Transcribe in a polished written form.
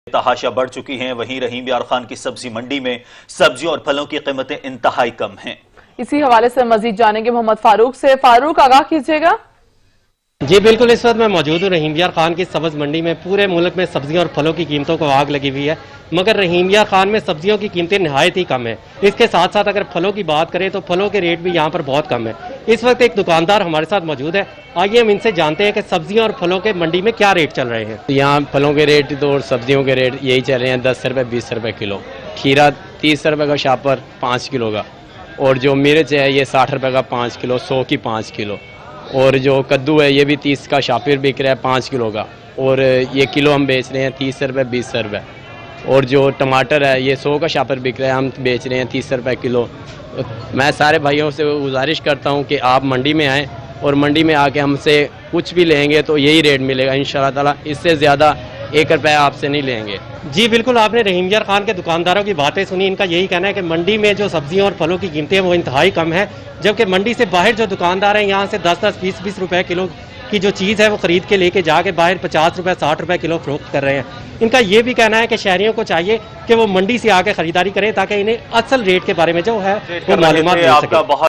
तहाशा बढ़ चुकी हैं। वहीं रहीम यार खान की सब्जी मंडी में सब्जियों और फलों की कीमतें इंतहाई कम हैं। इसी हवाले से मजीद जानेंगे मोहम्मद फारूक से। फारूक, आगाह कीजिएगा। जी बिल्कुल, इस वक्त मैं मौजूद हूँ रहीम यार खान की सब्ज मंडी में। पूरे मुल्क में सब्जियों और फलों की कीमतों को आग लगी हुई है, मगर रहीम यार खान में सब्जियों की कीमतें नहायत ही कम है। इसके साथ साथ अगर फलों की बात करें तो फलों के रेट भी यहाँ पर बहुत कम है। इस वक्त एक दुकानदार हमारे साथ मौजूद है, आइए हम इनसे जानते हैं कि सब्जियों और फलों के मंडी में क्या रेट चल रहे हैं। यहाँ फलों के रेट तो और सब्जियों के रेट यही चल रहे हैं, 10 रुपये 20 रुपये किलो। खीरा 30 रुपये का शापर 5 किलो का, और जो मिर्च है ये 60 रुपये का 5 किलो, 100 की 5 किलो। और जो कद्दू है ये भी 30 का शापिर बिक रहा है 5 किलो का, और ये किलो हम बेच रहे हैं 30 रुपये 20 रुपये। और जो टमाटर है ये 100 का शापर बिक रहा है, हम बेच रहे हैं 30 रुपये किलो। मैं सारे भाइयों से गुजारिश करता हूँ कि आप मंडी में आएँ, और मंडी में आके हमसे कुछ भी लेंगे तो यही रेट मिलेगा इंशाअल्लाह ताला, इससे ज़्यादा 1 रुपया आपसे नहीं लेंगे। जी बिल्कुल, आपने रहीम यार खान के दुकानदारों की बातें सुनी। इनका यही कहना है कि मंडी में जो सब्जियों और फलों की कीमतें हैं वो इंतहाई कम है, जबकि मंडी से बाहर जो दुकानदार हैं यहाँ से 10-10, 20-20 रुपए किलो की जो चीज़ है वो खरीद के लेके जाके बाहर 50 रुपए 60 रुपए किलो फरोख्त कर रहे हैं। इनका ये भी कहना है कि शहरियों को चाहिए कि वो मंडी से आके खरीदारी करें ताकि इन्हें असल रेट के बारे में जो है वो मालूमात मिल सके।